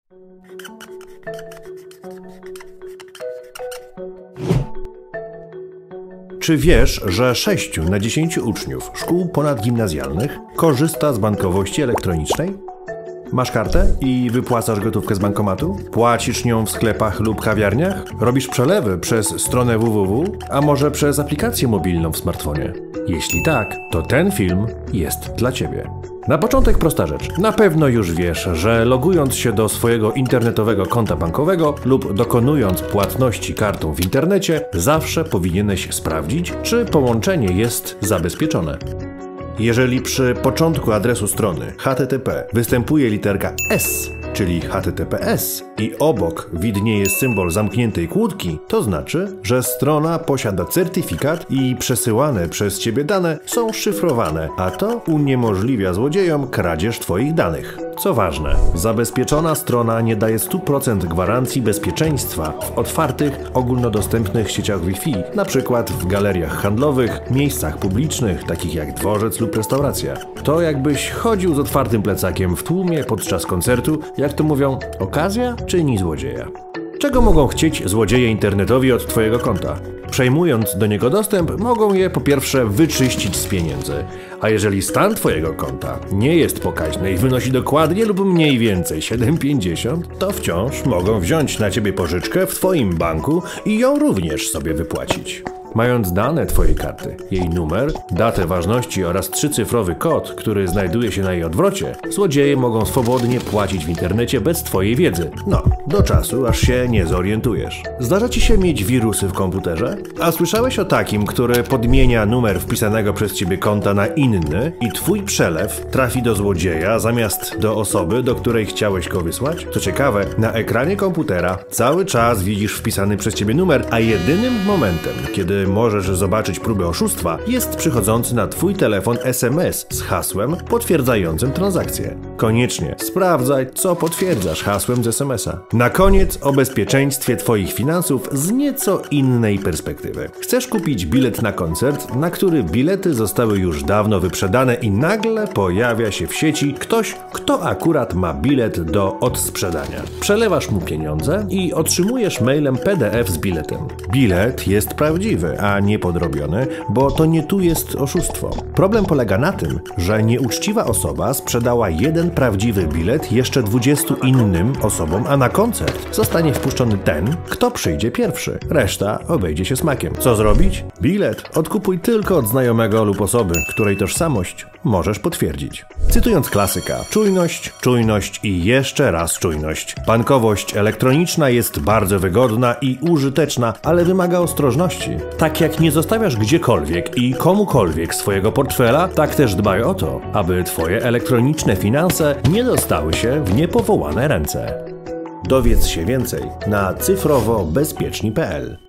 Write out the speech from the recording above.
Czy wiesz, że 6 na 10 uczniów szkół ponadgimnazjalnych korzysta z bankowości elektronicznej? Masz kartę i wypłacasz gotówkę z bankomatu? Płacisz nią w sklepach lub kawiarniach? Robisz przelewy przez stronę www, a może przez aplikację mobilną w smartfonie? Jeśli tak, to ten film jest dla Ciebie. Na początek prosta rzecz. Na pewno już wiesz, że logując się do swojego internetowego konta bankowego lub dokonując płatności kartą w internecie, zawsze powinieneś sprawdzić, czy połączenie jest zabezpieczone. Jeżeli przy początku adresu strony http występuje literka S, czyli HTTPS, i obok widnieje symbol zamkniętej kłódki, to znaczy, że strona posiada certyfikat i przesyłane przez Ciebie dane są szyfrowane, a to uniemożliwia złodziejom kradzież Twoich danych. Co ważne, zabezpieczona strona nie daje 100% gwarancji bezpieczeństwa w otwartych, ogólnodostępnych sieciach Wi-Fi, np. w galeriach handlowych, miejscach publicznych, takich jak dworzec lub restauracja. To jakbyś chodził z otwartym plecakiem w tłumie podczas koncertu, jak to mówią, okazja czyni złodzieja. Czego mogą chcieć złodzieje internetowi od Twojego konta? Przejmując do niego dostęp, mogą je po pierwsze wyczyścić z pieniędzy, a jeżeli stan Twojego konta nie jest pokaźny i wynosi dokładnie lub mniej więcej 7,50, to wciąż mogą wziąć na Ciebie pożyczkę w Twoim banku i ją również sobie wypłacić. Mając dane Twojej karty, jej numer, datę ważności oraz 3-cyfrowy kod, który znajduje się na jej odwrocie, złodzieje mogą swobodnie płacić w internecie bez Twojej wiedzy. No, do czasu, aż się nie zorientujesz. Zdarza Ci się mieć wirusy w komputerze? A słyszałeś o takim, który podmienia numer wpisanego przez Ciebie konta na inny i Twój przelew trafi do złodzieja zamiast do osoby, do której chciałeś go wysłać? Co ciekawe, na ekranie komputera cały czas widzisz wpisany przez Ciebie numer, a jedynym momentem, kiedy możesz zobaczyć próbę oszustwa, jest przychodzący na Twój telefon SMS z hasłem potwierdzającym transakcję. Koniecznie sprawdzaj, co potwierdzasz hasłem z SMS-a. Na koniec o bezpieczeństwie Twoich finansów z nieco innej perspektywy. Chcesz kupić bilet na koncert, na który bilety zostały już dawno wyprzedane i nagle pojawia się w sieci ktoś, kto akurat ma bilet do odsprzedania. Przelewasz mu pieniądze i otrzymujesz mailem PDF z biletem. Bilet jest prawdziwy, a nie podrobiony, bo to nie tu jest oszustwo. Problem polega na tym, że nieuczciwa osoba sprzedała jeden prawdziwy bilet jeszcze 20 innym osobom, a na koncert zostanie wpuszczony ten, kto przyjdzie pierwszy. Reszta obejdzie się smakiem. Co zrobić? Bilet odkupuj tylko od znajomego lub osoby, której tożsamość możesz potwierdzić. Cytując klasyka, czujność, czujność i jeszcze raz czujność. Bankowość elektroniczna jest bardzo wygodna i użyteczna, ale wymaga ostrożności. Tak jak nie zostawiasz gdziekolwiek i komukolwiek swojego portfela, tak też dbaj o to, aby Twoje elektroniczne finanse nie dostały się w niepowołane ręce. Dowiedz się więcej na cyfrowobezpieczni.pl.